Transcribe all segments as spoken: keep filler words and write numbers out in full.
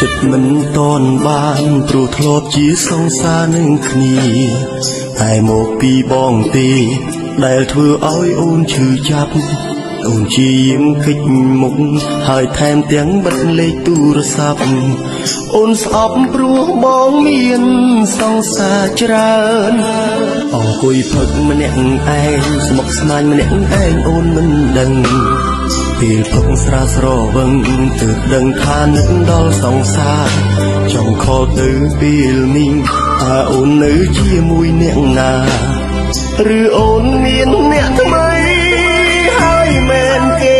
ចិត្តមិនតន់បានព្រោះធ្លាប់ជាសង្សារនឹងគ្នាតែមកពីបងទេដែលធ្វើឲ្យអូនឈឺចាប់អូនជាយំគិចមុខហើយថែមទាំងបិទលេខទូរស័ព្ទអូនស្អប់ព្រោះបងមានសង្សារច្រើនអង្គុយផឹកម្នាក់ឯងស្មុគស្មាញម្នាក់ឯងអូនមិនដឹងពេលផឹកស្រាស្រវឹងទើបដឹងថានឹកដល់សង្សារចង់ខកទៅពេលមីងតើអូននៅជាមួយអ្នកណាឬអូនមានអ្នកថ្មីហើយមែនគេ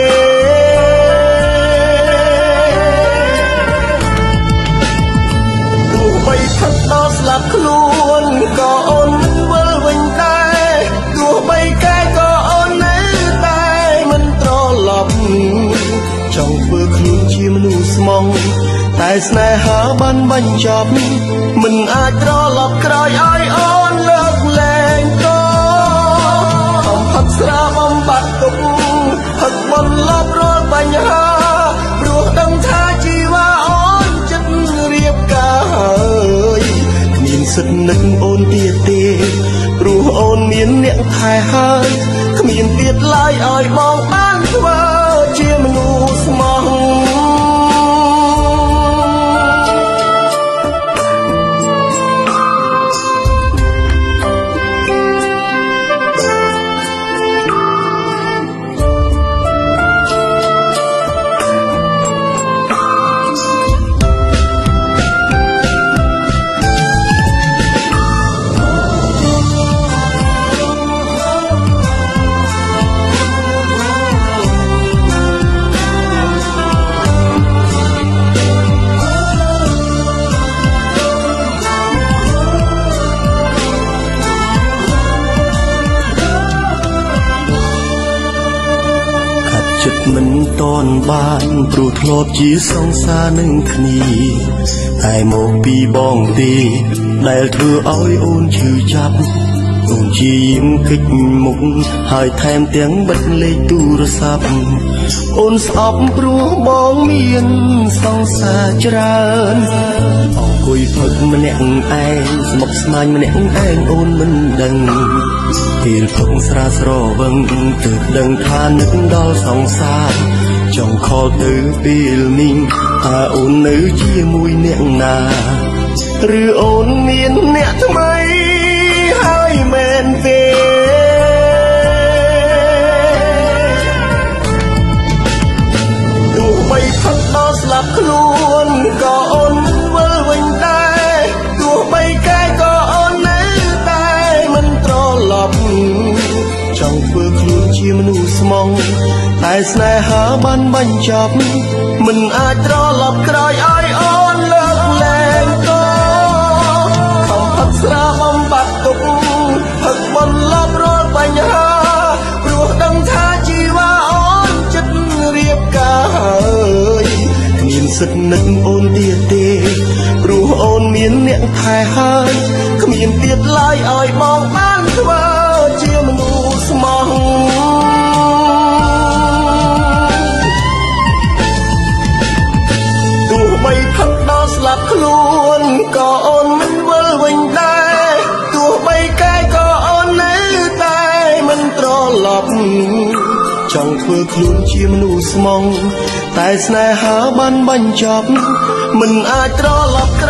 ទោះបីផឹកដល់ស្លាប់ខ្លួនក៏អូនមិនវិលវិញដែរទោះបីកែក៏អូននៅតែមិនត្រឡប់ចង់ធ្វើខ្លួនជាមនុស្សស្មងតែស្នេហាបានបញ្ចប់មិនអាចត្រឡប់ក្រោយឲ្យអូនលើកលែងតអំផឹកស្រាបំបត្តិទុកផឹកបន្លប់រាល់បញ្ហាព្រោះដឹងថាជីវ៉ាអូនចិត្តរៀបការហើយគ្មានសិទ្ធិនឹកអូនទៀតទេព្រោះអូនមានអ្នកថែហើយគ្មានទៀតឡើយឲ្យបងបានធ្វើជាមនុស្សស្មោះចិត្តមិនតន់បានព្រោះធ្លាប់ជាសង្សារនឹងគ្នាតែមកពីបងទេដែលធ្វើឲ្យអូនឈឺចាប់អូនជាយំគិចមុខហើយថែមទាំងបិទលេខទូរស័ព្ទអូនស្អប់ព្រោះបងមានសង្សារច្រើនអង្គុយផឹកម្នាក់ឯងស្មុគស្មាញម្នាក់ឯងអូនមិនដឹងពេលផឹកស្រាស្រវឹងទើបដឹងថានឹកដល់សង្សារចង់ខកទៅពេលមីងតើអូននៅជាមួយអ្នកណាឬអូនមានអ្នកថ្មីហើយមែនទេទោះបីផឹកដល់ស្លាប់ខ្លួនក៏អូនវិលវិញដែរទោះបីកែក៏អូននៅតែមិនត្រឡប់ចង់ធ្វើខ្លួនជាមនុស្សស្មងតែស្នេហាបានបញ្ចប់មិនអាចត្រឡប់ក្រោយឲ្យអូនលើកលែងតខំផឹកស្រាបំបត្តិទុកផឹកបន្លប់រាល់បញ្ហាព្រោះដឹងថាជីវ៉ាអូនចិត្តរៀបការហើយគ្មានសិទ្ធិនឹកអូនទៀតទេព្រោះអូនមានអ្នកថែហើយគ្មានទៀតឡើយឲ្យបងបានធ្វើជាមនុស្សស្មោះទោះបីផឹកដល់ស្លាប់ខ្លួនក៏អូនមិនវិលវិញដែរទោះបីកែក៏អូននៅតែមិនត្រឡប់ចង់ធ្វើខ្លួនជាមនុស្សស្មងតែស្នេហាបានបញ្ចប់មិនអាចត្រឡប់